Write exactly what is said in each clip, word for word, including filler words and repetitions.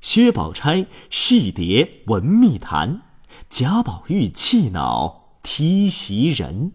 薛宝钗戏蝶闻密谈，贾宝玉气恼踢袭人。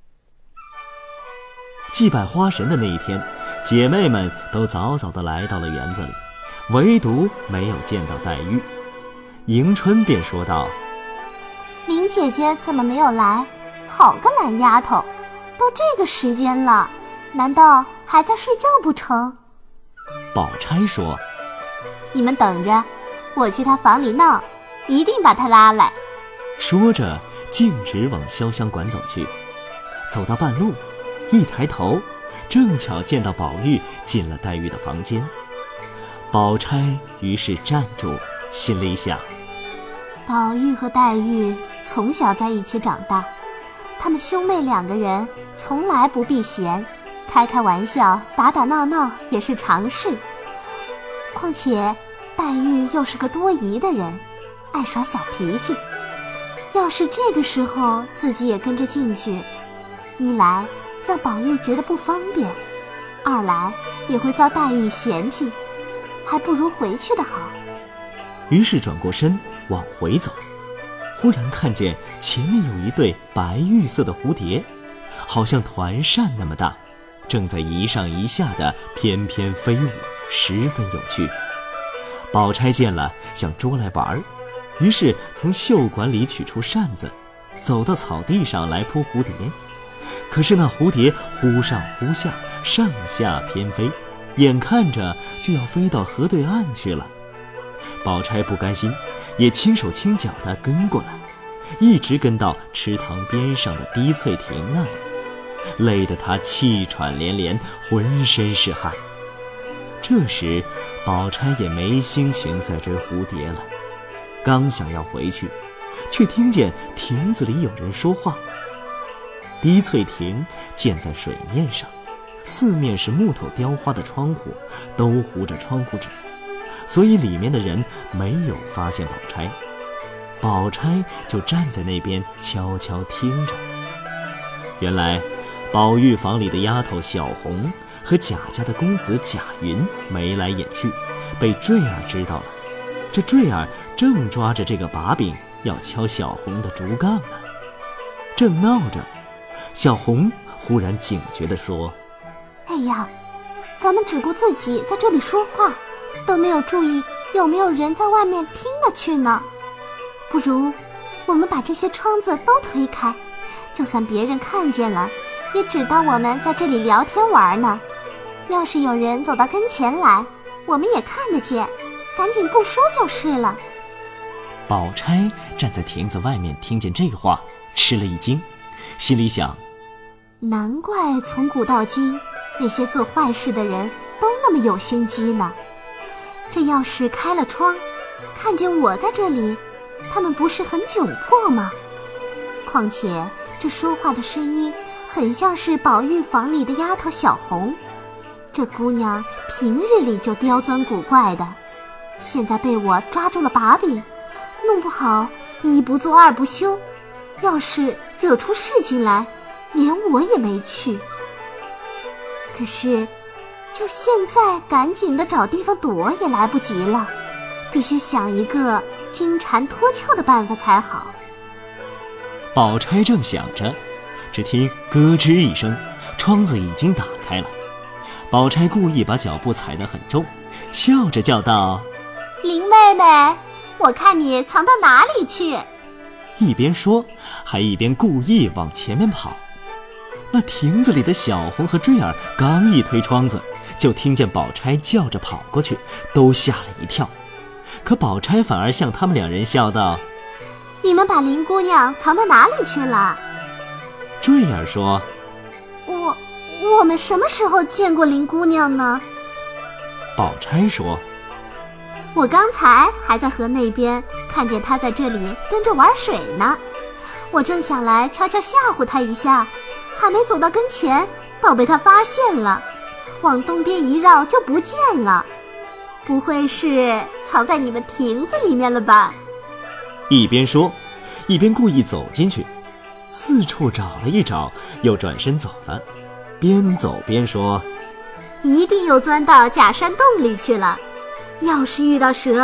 祭拜花神的那一天，姐妹们都早早地来到了园子里，唯独没有见到黛玉。迎春便说道： 林姐姐怎么没有来？好个懒丫头，都这个时间了，难道还在睡觉不成？ 宝钗说： 你们等着，我去她房里闹，一定把她拉来。 说着径直往潇湘馆走去。走到半路，一抬头，正巧见到宝玉进了黛玉的房间。宝钗于是站住，心里想： 宝玉和黛玉从小在一起长大，他们兄妹两个人从来不避嫌，开开玩笑，打打闹闹也是常事。况且黛玉又是个多疑的人，爱耍小脾气，要是这个时候自己也跟着进去，一来让宝玉觉得不方便，二来也会遭黛玉嫌弃，还不如回去的好。 于是转过身往回走，忽然看见前面有一对白玉色的蝴蝶，好像团扇那么大，正在一上一下的翩翩飞舞，十分有趣。宝钗见了，想捉来玩，于是从袖管里取出扇子，走到草地上来扑蝴蝶。可是那蝴蝶忽上忽下，上下翩飞，眼看着就要飞到河对岸去了。宝钗不甘心，也轻手轻脚地跟过来，一直跟到池塘边上的滴翠亭那里，累得她气喘连连，浑身是汗。这时宝钗也没心情再追蝴蝶了，刚想要回去，却听见亭子里有人说话。滴翠亭建在水面上，四面是木头雕花的窗户，都糊着窗户纸，所以里面的人没有发现宝钗。宝钗就站在那边悄悄听着。原来宝玉房里的丫头小红和贾家的公子贾云眉来眼去，被坠儿知道了。这坠儿正抓着这个把柄要敲小红的竹杠呢。正闹着，小红忽然警觉地说： 哎呀，咱们只顾自己在这里说话，都没有注意有没有人在外面听了去呢。不如我们把这些窗子都推开，就算别人看见了，也只当我们在这里聊天玩呢。要是有人走到跟前来，我们也看得见，赶紧不说就是了。 宝钗站在亭子外面听见这话，吃了一惊，心里想： 难怪从古到今那些做坏事的人都那么有心机呢。这要是开了窗，看见我在这里，他们不是很窘迫吗？况且这说话的声音很像是宝玉房里的丫头小红，这姑娘平日里就刁钻古怪的，现在被我抓住了把柄，弄不好一不做二不休，要是惹出事情来，连我也没去。可是就现在赶紧的找地方躲也来不及了，必须想一个金蝉脱壳的办法才好。 宝钗正想着，只听咯吱一声，窗子已经打开了。宝钗故意把脚步踩得很重，笑着叫道： 林妹妹，我看你藏到哪里去。 一边说还一边故意往前面跑。那亭子里的小红和坠儿刚一推窗子，就听见宝钗叫着跑过去，都吓了一跳。可宝钗反而向他们两人笑道： 你们把林姑娘藏到哪里去了？ 坠儿说： 我我们什么时候见过林姑娘呢？ 宝钗说： 我刚才还在河那边看见她在这里跟着玩水呢，我正想来悄悄吓唬她一下，还没走到跟前，倒被她发现了，往东边一绕就不见了。不会是藏在你们亭子里面了吧？ 一边说一边故意走进去，四处找了一找，又转身走了，边走边说： 一定又钻到假山洞里去了，要是遇到蛇，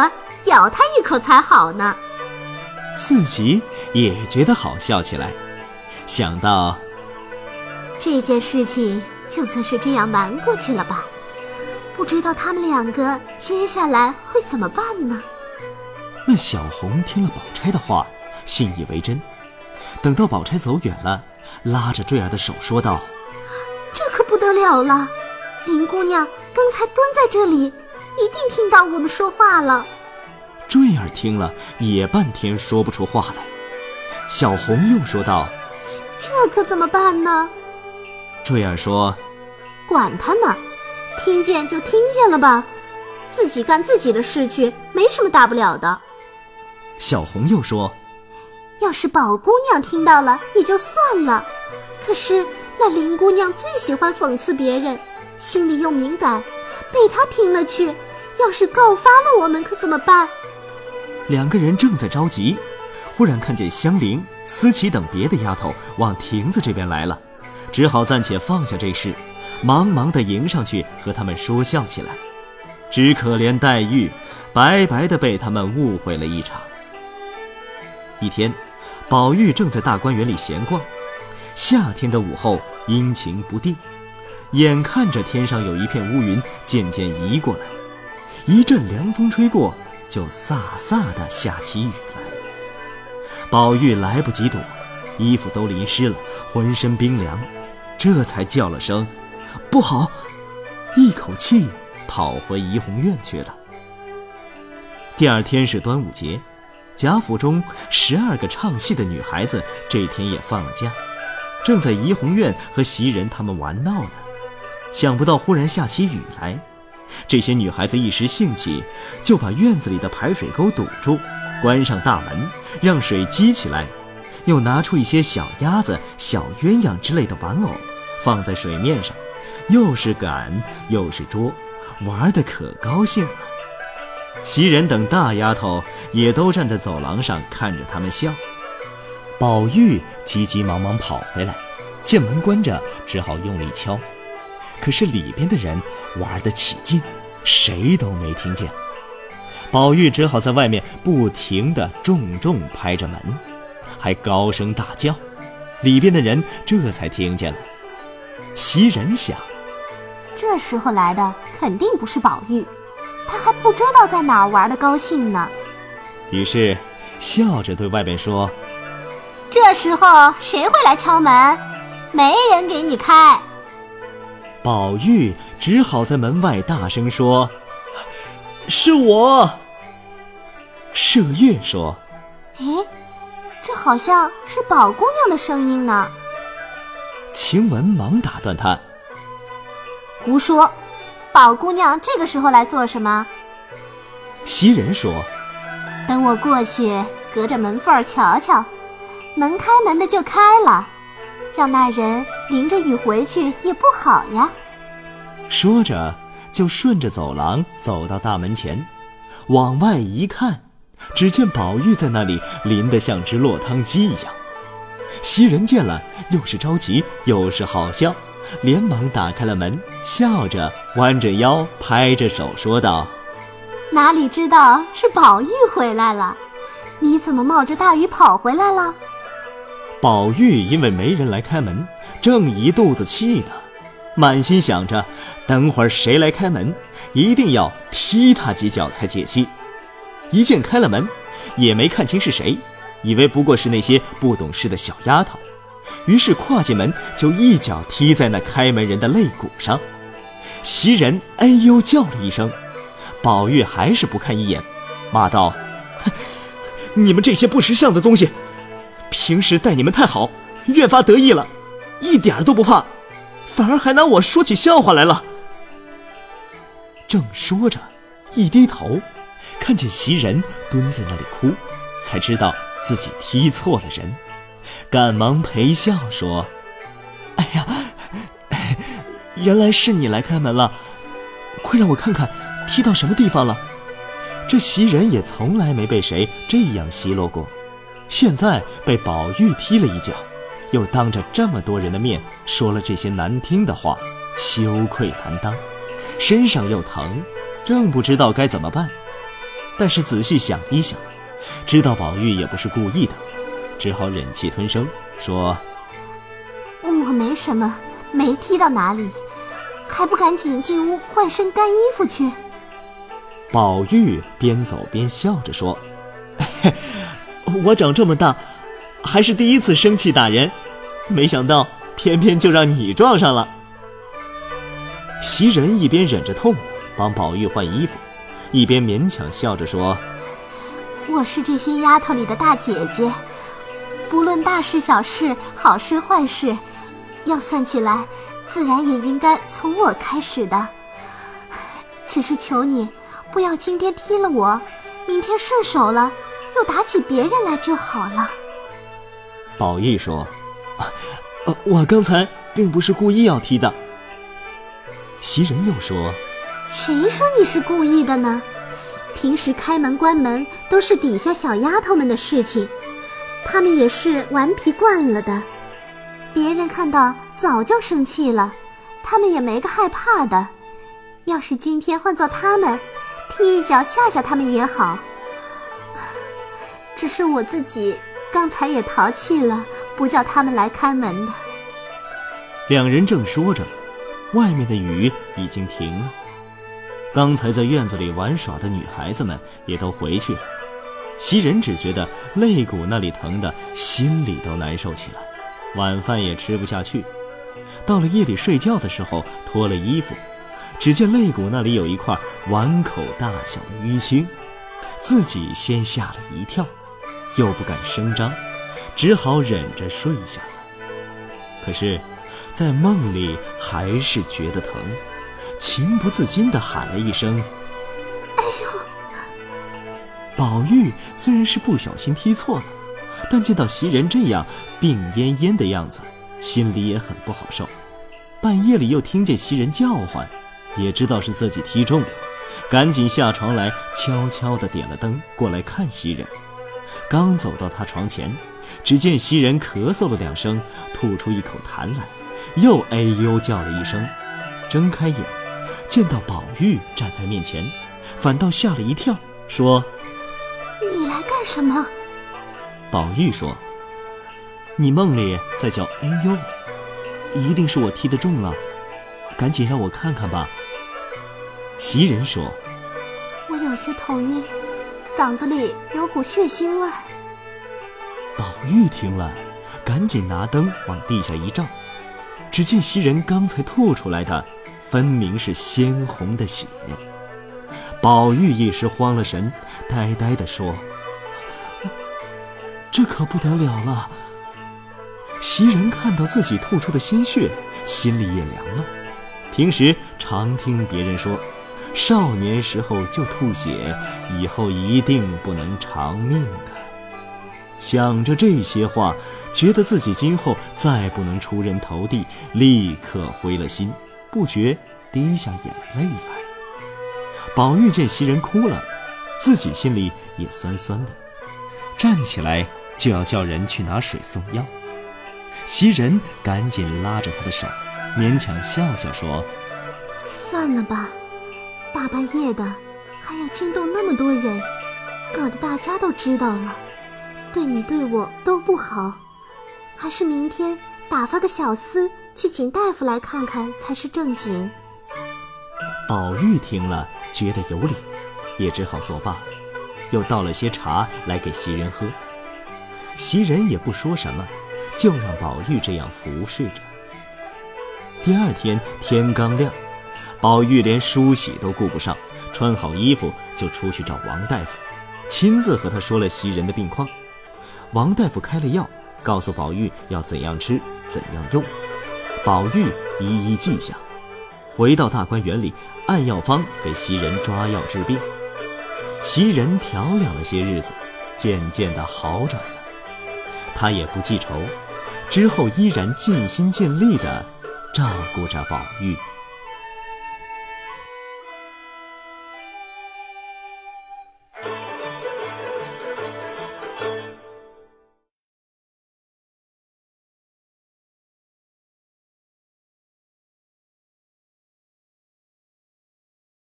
咬他一口才好呢。 自己也觉得好笑起来，想到这件事情就算是这样瞒过去了吧，不知道他们两个接下来会怎么办呢？ 那小红听了宝钗的话，信以为真。等到宝钗走远了，拉着坠儿的手说道： 这可不得了了，林姑娘刚才蹲在这里，一定听到我们说话了。 坠儿听了也半天说不出话来。小红又说道： 这可怎么办呢？ 坠儿说： 管他呢，听见就听见了吧，自己干自己的事去，没什么大不了的。 小红又说： 要是宝姑娘听到了也就算了，可是那林姑娘最喜欢讽刺别人，心里又敏感，被她听了去，要是告发了我们可怎么办？ 两个人正在着急，忽然看见香菱、思琪等别的丫头往亭子这边来了，只好暂且放下这事，忙忙地迎上去和他们说笑起来。只可怜黛玉白白地被他们误会了一场。一天，宝玉正在大观园里闲逛，夏天的午后阴晴不定，眼看着天上有一片乌云渐渐移过来，一阵凉风吹过，就飒飒地下起雨来。宝玉来不及躲，衣服都淋湿了，浑身冰凉，这才叫了声不好，一口气跑回怡红院去了。第二天是端午节，贾府中十二个唱戏的女孩子这天也放了假，正在怡红院和袭人他们玩闹呢。想不到忽然下起雨来，这些女孩子一时兴起，就把院子里的排水沟堵住，关上大门，让水积起来，又拿出一些小鸭子、小鸳鸯之类的玩偶，放在水面上，又是赶又是捉，玩得可高兴了。袭人等大丫头也都站在走廊上看着他们笑。宝玉急急忙忙跑回来，见门关着，只好用力敲，可是里边的人玩得起劲，谁都没听见。宝玉只好在外面不停地重重拍着门，还高声大叫，里边的人这才听见了。袭人想， 这时候来的肯定不是宝玉，他还不知道在哪儿玩得高兴呢。 于是笑着对外边说： 这时候谁会来敲门？没人给你开。 宝玉只好在门外大声说：是我。麝月说： 诶，这好像是宝姑娘的声音呢。 晴雯忙打断他： 胡说，宝姑娘这个时候来做什么？ 袭人说： 等我过去隔着门缝瞧瞧，能开门的就开了，让那人淋着雨回去也不好呀。 说着就顺着走廊走到大门前，往外一看，只见宝玉在那里淋得像只落汤鸡一样。袭人见了，又是着急又是好笑，连忙打开了门，笑着弯着腰拍着手说道： 哪里知道是宝玉回来了，你怎么冒着大雨跑回来了？ 宝玉因为没人来开门，正一肚子气呢，满心想着等会儿谁来开门，一定要踢他几脚才解气。一见开了门，也没看清是谁，以为不过是那些不懂事的小丫头，于是跨进门就一脚踢在那开门人的肋骨上。袭人哎呦叫了一声，宝玉还是不看一眼，骂道：你们这些不识相的东西，平时待你们太好，越发得意了，一点都不怕，反而还拿我说起笑话来了。正说着，一低头看见袭人蹲在那里哭，才知道自己踢错了人，赶忙陪笑说：哎呀，原来是你来开门了，快让我看看踢到什么地方了。这袭人也从来没被谁这样奚落过，现在被宝玉踢了一脚，又当着这么多人的面说了这些难听的话，羞愧难当，身上又疼，正不知道该怎么办。 但是仔细想一想，知道宝玉也不是故意的，只好忍气吞声，说：“ 我没什么，没踢到哪里，还不赶紧进屋换身干衣服去。” 宝玉边走边笑着说：“嘿，我长这么大，还是第一次生气打人，没想到偏偏就让你撞上了。”袭人一边忍着痛帮宝玉换衣服，一边勉强笑着说：“ 我是这些丫头里的大姐姐，不论大事小事，好事坏事，要算起来，自然也应该从我开始的。只是求你不要今天踢了我，明天顺手了又打起别人来就好了。” 宝玉说：“啊呃、我刚才并不是故意要踢的。”袭人又说：“ 谁说你是故意的呢？平时开门关门都是底下小丫头们的事情，她们也是顽皮惯了的，别人看到早就生气了，她们也没个害怕的。要是今天换做她们，踢一脚吓吓她们也好。只是我自己刚才也淘气了，不叫她们来开门的。” 两人正说着，外面的雨已经停了，刚才在院子里玩耍的女孩子们也都回去了。袭人只觉得肋骨那里疼的心里都难受起来，晚饭也吃不下去。到了夜里睡觉的时候，脱了衣服，只见肋骨那里有一块碗口大小的淤青，自己先吓了一跳，又不敢声张，只好忍着睡下了。可是在梦里还是觉得疼，情不自禁地喊了一声：“ 哎呦！” 宝玉虽然是不小心踢错了，但见到袭人这样病恹恹的样子，心里也很不好受。半夜里又听见袭人叫唤，也知道是自己踢中了，赶紧下床来，悄悄地点了灯过来看袭人。刚走到她床前，只见袭人咳嗽了两声，吐出一口痰来，又哎呦叫了一声，睁开眼见到宝玉站在面前，反倒吓了一跳，说：“ 你来干什么？” 宝玉说：“你梦里在叫哎呦，一定是我踢得中了，赶紧让我看看吧。”袭人说：“ 我有些头晕，嗓子里有股血腥味儿。” 宝玉听了，赶紧拿灯往地下一照，只见袭人刚才吐出来的分明是鲜红的血。宝玉一时慌了神，呆呆地说：“这可不得了了。”袭人看到自己吐出的鲜血，心里也凉了。平时常听别人说，少年时候就吐血，以后一定不能长命的。想着这些话，觉得自己今后再不能出人头地，立刻灰了心，不觉滴下眼泪来。宝玉见袭人哭了，自己心里也酸酸的，站起来就要叫人去拿水送药。袭人赶紧拉着他的手，勉强笑笑说：“ 算了吧，大半夜的还要惊动那么多人，搞得大家都知道了，对你对我都不好，还是明天打发个小厮去请大夫来看看才是正经。” 宝玉听了觉得有理，也只好作罢，又倒了些茶来给袭人喝。袭人也不说什么，就让宝玉这样服侍着。第二天天刚亮，宝玉连梳洗都顾不上，穿好衣服就出去找王大夫，亲自和他说了袭人的病况。王大夫开了药，告诉宝玉要怎样吃怎样用，宝玉一一记下，回到大观园里按药方给袭人抓药治病。袭人调养了些日子，渐渐的好转了，他也不记仇，之后依然尽心尽力地照顾着宝玉。